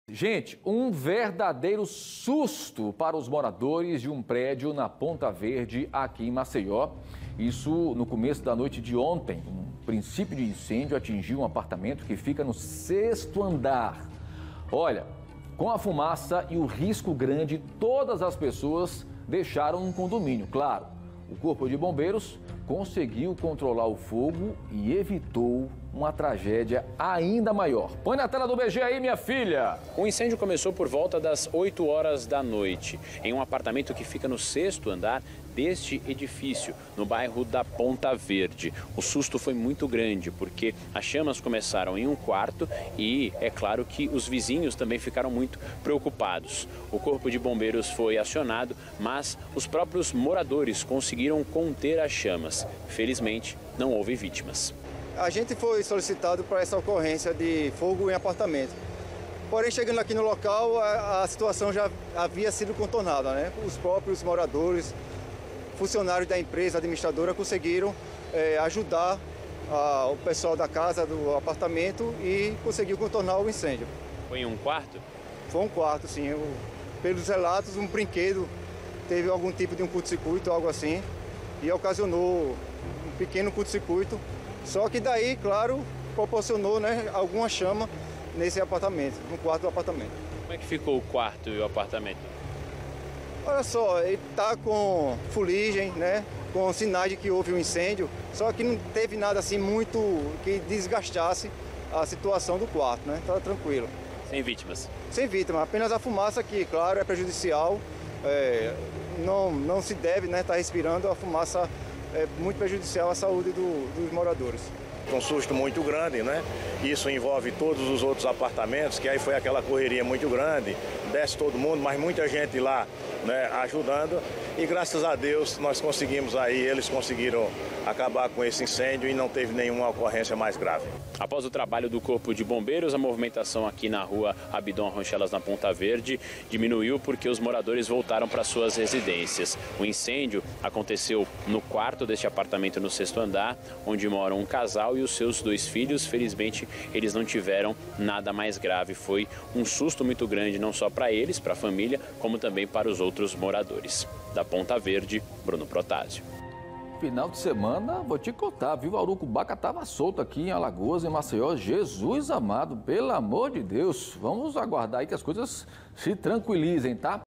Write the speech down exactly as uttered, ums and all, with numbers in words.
Gente, um verdadeiro susto para os moradores de um prédio na Ponta Verde, aqui em Maceió. Isso no começo da noite de ontem. Um princípio de incêndio atingiu um apartamento que fica no sexto andar. Olha, com a fumaça e o risco grande, todas as pessoas deixaram um condomínio, claro. O Corpo de Bombeiros conseguiu controlar o fogo e evitou uma tragédia ainda maior. Põe na tela do B G aí, minha filha. O incêndio começou por volta das oito horas da noite, em um apartamento que fica no sexto andar deste edifício, no bairro da Ponta Verde. O susto foi muito grande, porque as chamas começaram em um quarto e é claro que os vizinhos também ficaram muito preocupados. O Corpo de Bombeiros foi acionado, mas os próprios moradores conseguiram conter as chamas. Felizmente, não houve vítimas. A gente foi solicitado para essa ocorrência de fogo em apartamento. Porém, chegando aqui no local, a, a situação já havia sido contornada, né? Os próprios moradores, funcionários da empresa administradora conseguiram é, ajudar a, o pessoal da casa, do apartamento e conseguiu contornar o incêndio. Foi em um quarto? Foi um quarto, sim. O, pelos relatos, um brinquedo teve algum tipo de um curto-circuito, algo assim, e ocasionou um pequeno curto-circuito. Só que daí, claro, proporcionou, né, alguma chama nesse apartamento, no quarto do apartamento. Como é que ficou o quarto e o apartamento? Olha só, ele está com fuligem, né, com sinais de que houve um incêndio, só que não teve nada assim muito que desgastasse a situação do quarto, né, estava tranquilo. Sem vítimas? Sem vítimas, apenas a fumaça que, claro, é prejudicial, é, não, não se deve, né, estar respirando a fumaça. É muito prejudicial à saúde do, dos moradores. Um susto muito grande, né? Isso envolve todos os outros apartamentos, que aí foi aquela correria muito grande, desce todo mundo, mas muita gente lá, né, ajudando. E graças a Deus nós conseguimos aí, eles conseguiram acabar com esse incêndio e não teve nenhuma ocorrência mais grave. Após o trabalho do Corpo de Bombeiros, a movimentação aqui na rua Abidão Ronchelas, na Ponta Verde, diminuiu porque os moradores voltaram para suas residências. O incêndio aconteceu no quarto deste apartamento no sexto andar, onde moram um casal e os seus dois filhos. Felizmente, eles não tiveram nada mais grave. Foi um susto muito grande, não só para eles, para a família, como também para os outros moradores. Da Ponta Verde, Bruno Protásio. Final de semana, vou te contar, viu? A urucubaca estava solta aqui em Alagoas, em Maceió. Jesus amado, pelo amor de Deus. Vamos aguardar aí que as coisas se tranquilizem, tá?